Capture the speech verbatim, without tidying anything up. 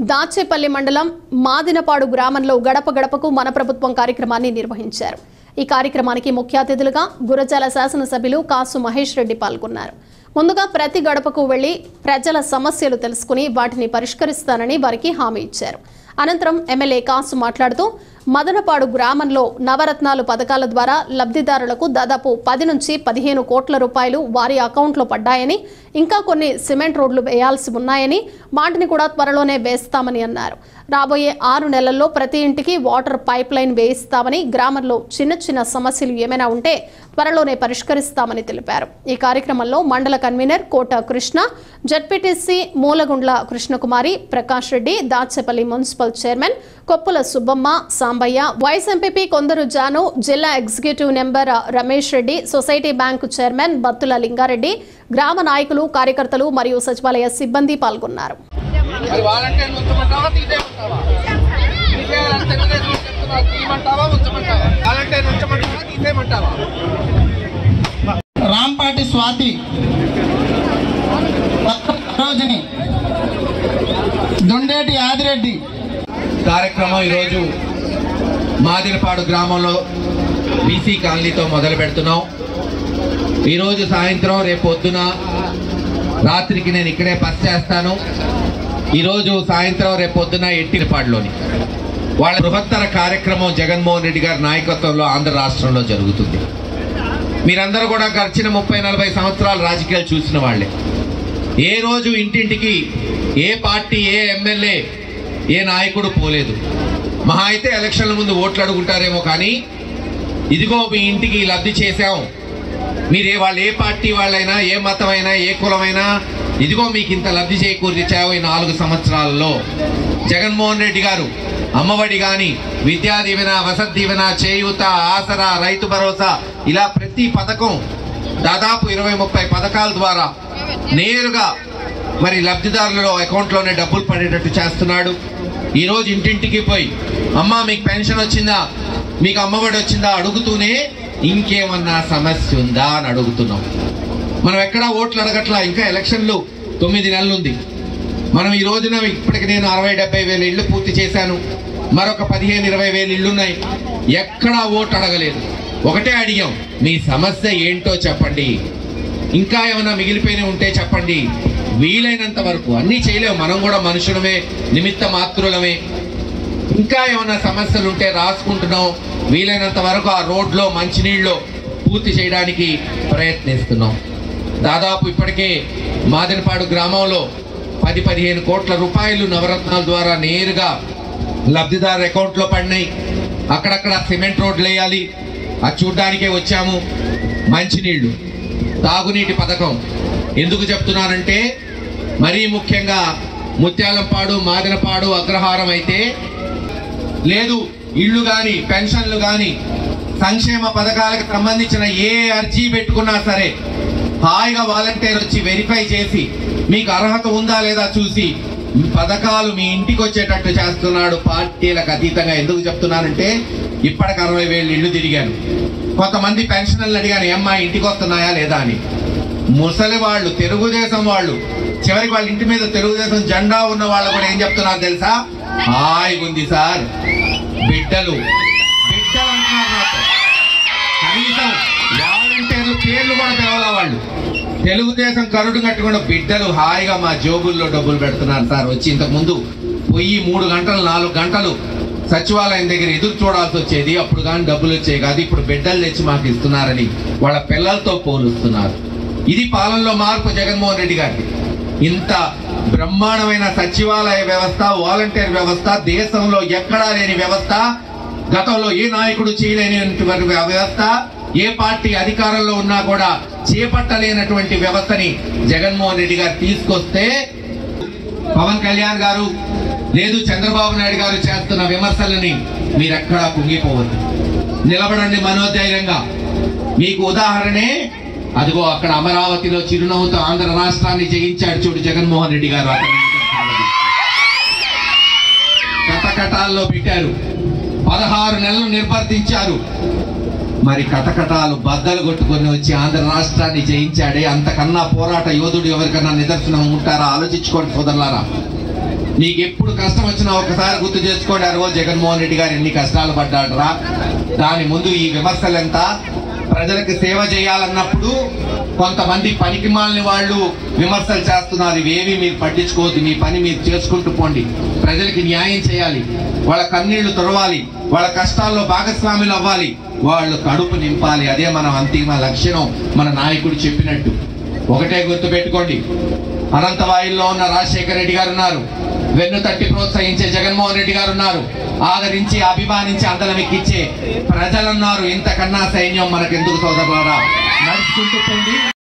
దాచేపల్లి మండలం మాదినపాడు గ్రామంలో గడప గడపకు మన ప్రభుత్వం కార్యక్రమాన్ని నిర్వహించారు. ఈ కార్యక్రమానికి ముఖ్య అతిథులుగా గురజాల శాసనసభ్యులు కాసు మహేష్ రెడ్డి పాల్గొన్నారు. ముందుగా ప్రతి గడపకు వెళ్లి ప్రజల సమస్యలు తెలుసుకుని వాటిని పరిష్కరిస్తానని వారికి హామీ ఇచ్చారు. అనంతరం ఎమ్మెల్యే కాసు మాట్లాడుతూ మదనపాడు గ్రామంలో నవరత్నాలు పథకాల ద్వారా లబ్ధిదారులకు దాదాపు పది నుంచి పదిహేను కోట్ల రూపాయలు వారి అకౌంట్లో పడ్డాయని, ఇంకా కొన్ని సిమెంట్ రోడ్లు వేయాల్సి ఉన్నాయని, వాటిని కూడా త్వరలోనే వేస్తామని అన్నారు. రాబోయే ఆరు నెలల్లో ప్రతి ఇంటికి వాటర్ పైప్ లైన్ వేయిస్తామని, గ్రామంలో చిన్న చిన్న సమస్యలు ఏమైనా ఉంటే త్వరలోనే పరిష్కరిస్తామని తెలిపారు. ఈ కార్యక్రమంలో మండల convener Kota Krishna, ZPTC Mulagundla Krishnakumari, Prakash Reddy, Dachepalli municipal chairman Koppula Subbamma, Sambaiah, vice MPP కొందరు జాను, జిల్లా executive member Ramesh Reddy, society bank chairman Battula Lingareddy, గ్రామ నాయకులు, కార్యకర్తలు మరియు సచివాలయ సిబ్బంది పాల్గొన్నారు. రాంపాటి స్వాతి, రోజుని, దొండేటి ఆదిరెడ్డి. కార్యక్రమం ఈరోజు మాదినపాడు గ్రామంలో బీసీ కాలనీతో మొదలు పెడుతున్నాం. ఈరోజు సాయంత్రం రేపు పొద్దున రాత్రికి నేను ఇక్కడే బస చేస్తాను. ఈరోజు సాయంత్రం రేపు పొద్దున ఎట్టినపాడులోని వాళ్ళ బృహత్తర కార్యక్రమం జగన్మోహన్ రెడ్డి గారి నాయకత్వంలో ఆంధ్ర రాష్ట్రంలో జరుగుతుంది. మీరందరూ కూడా గడిచిన ముప్పై నలభై సంవత్సరాలు రాజకీయాలు చూసిన వాళ్ళే. ఏ రోజు ఇంటింటికి ఏ పార్టీ, ఏ ఎమ్మెల్యే, ఏ నాయకుడు పోలేదు. మహా అయితే ఎలక్షన్ల ముందు ఓట్లు అడుగుంటారేమో, కానీ ఇదిగో మీ ఇంటికి లబ్ధి చేశాం, మీరే వాళ్ళు ఏ పార్టీ వాళ్ళైనా, ఏ మతమైనా, ఏ కులమైనా, ఇదిగో మీకు ఇంత లబ్ధి చేకూర్చావు ఈ నాలుగు సంవత్సరాలలో. జగన్మోహన్ రెడ్డి గారు అమ్మఒడి కానీ, విద్యా దీవెన, వసతి దీవెన, చేయూత, ఆసరా, రైతు భరోసా, ఇలా ప్రతి పథకం దాదాపు ఇరవై ముప్పై పథకాల ద్వారా నేరుగా మరి లబ్ధిదారులలో అకౌంట్లోనే డబ్బులు పడేటట్టు చేస్తున్నాడు. ఈరోజు ఇంటింటికి పోయి అమ్మ మీకు పెన్షన్ వచ్చిందా, మీకు అమ్మఒడి వచ్చిందా అడుగుతూనే ఇంకేమన్నా సమస్య ఉందా అని అడుగుతున్నాం. మనం ఎక్కడా ఓట్లు అడగట్లా. ఇంకా ఎలక్షన్లు తొమ్మిది నెలలు ఉంది. మనం ఈ రోజున ఇప్పటికి నేను అరవై డెబ్బై వేల ఇళ్ళు పూర్తి చేశాను. మరొక పదిహేను ఇరవై వేల ఇళ్ళున్నాయి. ఎక్కడా ఓటు అడగలేదు. ఒకటే అడిగాం, మీ సమస్య ఏంటో చెప్పండి, ఇంకా ఏమైనా మిగిలిపోయిన ఉంటే చెప్పండి. వీలైనంత వరకు అన్నీ చేయలేము, మనం కూడా మనుషులమే, నిమిత్త మాత్రులమే. ఇంకా ఏమైనా సమస్యలు ఉంటే రాసుకుంటున్నాం. వీలైనంత వరకు ఆ రోడ్లో మంచినీళ్ళు పూర్తి చేయడానికి ప్రయత్నిస్తున్నాం. దాదాపు ఇప్పటికే మాదినపాడు గ్రామంలో పది పదిహేను కోట్ల రూపాయలు నవరత్నాల ద్వారా నేరుగా లబ్ధిదారు అకౌంట్లో పడినాయి. అక్కడక్కడ సిమెంట్ రోడ్లు వేయాలి, అది చూడ్డానికే వచ్చాము. మంచినీళ్లు, తాగునీటి పథకం ఎందుకు చెప్తున్నానంటే, మరీ ముఖ్యంగా ముత్యాలంపాడు, మాదినపాడు, అగ్రహారం అయితే లేదు ఇళ్ళు కానీ, పెన్షన్లు కానీ, సంక్షేమ పథకాలకు సంబంధించిన ఏ అర్జీ పెట్టుకున్నా సరే హాయిగా వాలంటీర్ వచ్చి వెరిఫై చేసి మీకు అర్హత ఉందా లేదా చూసి పథకాలు మీ ఇంటికి వచ్చేటట్టు చేస్తున్నాడు. పార్టీలకు అతీతంగా. ఎందుకు చెప్తున్నానంటే, ఇప్పటికి అరవై వేలు ఇళ్ళు తిరిగాను. కొంతమంది పెన్షన్లు అడిగాను, ఏమ్మా ఇంటికి వస్తున్నాయా లేదా అని. ముసలి వాళ్ళు, తెలుగుదేశం వాళ్ళు, చివరికి వాళ్ళ ఇంటి మీద తెలుగుదేశం జెండా ఉన్న వాళ్ళు కూడా ఏం చెప్తున్నారు తెలుసా? హాయిగా ఉంది సార్, బిడ్డలు బిడ్డలు అంటున్నారు నాతో. కనీసం వాలంటీర్లు పేర్లు కూడా తెలవాల వాళ్ళు. తెలుగుదేశం కరుడు కట్టుకున్న బిడ్డలు హాయిగా మా జోబుల్లో డబ్బులు పెడుతున్నారు సార్. వచ్చి ఇంతకు ముందు పోయి మూడు గంటలు నాలుగు గంటలు సచివాలయం దగ్గర ఎదురు చూడాల్సి వచ్చేది. అప్పుడు కానీ డబ్బులు వచ్చేవి కాదు. ఇప్పుడు బిడ్డలు తెచ్చి మాకు ఇస్తున్నారని వాళ్ళ పిల్లలతో పోలుస్తున్నారు. ఇది పాలనలో మార్పు జగన్మోహన్ రెడ్డి గారికి. ఇంత బ్రహ్మాండమైన సచివాలయ వ్యవస్థ, వాలంటీర్ వ్యవస్థ దేశంలో ఎక్కడా లేని వ్యవస్థ, గతంలో ఏ నాయకుడు చేయలేనటువంటి వ్యవస్థ, ఏ పార్టీ అధికారంలో ఉన్నా కూడా చేపట్టలేనటువంటి వ్యవస్థని జగన్మోహన్ రెడ్డి గారు తీసుకొస్తే, పవన్ కళ్యాణ్ గారు లేదు చంద్రబాబు నాయుడు గారు చేస్తున్న విమర్శలని మీరెక్కడా కుంగిపోవద్దు. నిలబడండి మనోధైర్యంగా. మీకు ఉదాహరణే అదిగో అక్కడ అమరావతిలో చిరునవ్వుతో ఆంధ్ర రాష్ట్రాన్ని జయించాడు చూడు జగన్మోహన్ రెడ్డి గారు. కటకటాల్లో పెట్టారు, పదహారు నెలలు నిర్వర్తించారు. మరి కటకటాలు బద్దలు కొట్టుకొని వచ్చి ఆంధ్ర రాష్ట్రాన్ని జయించాడే, అంతకన్నా పోరాట యోధుడు ఎవరికన్నా నిదర్శనం ఉంటారా? ఆలోచించుకోండి సోదరులారా. నీకు ఎప్పుడు కష్టం వచ్చినా ఒకసారి గుర్తు చేసుకోండి, ఆ రోజు జగన్మోహన్ రెడ్డి గారు ఎన్ని కష్టాలు పడ్డాడరా. దాని ముందు ఈ విమర్శలు ఎంత? ప్రజలకు సేవ చేయాలన్నప్పుడు కొంతమంది పనికిమాలిన వాళ్ళు విమర్శలు చేస్తున్నారు. ఇవేవి మీరు పట్టించుకోవద్దు, మీ పని మీరు చేసుకుంటూ పోండి. ప్రజలకి న్యాయం చేయాలి, వాళ్ళ కన్నీళ్లు తొడవాలి, వాళ్ళ కష్టాల్లో భాగస్వాములు అవ్వాలి, వాళ్ళు కడుపు నింపాలి. అదే మన అంతిమ లక్ష్యం. మన నాయకుడు చెప్పినట్టు ఒకటే గుర్తు పెట్టుకోండి, అనంతవాయుల్లో ఉన్న రాజశేఖర రెడ్డి గారు ఉన్నారు, వెన్ను తట్టి ప్రోత్సహించే జగన్మోహన్ రెడ్డి గారు ఉన్నారు, ఆదరించి అభిమానించి అందరం ఎక్కించే ప్రజలున్నారు. ఇంతకన్నా సైన్యం మనకెందుకు సోదరులారా? నడుచుకుంటూ పోండి.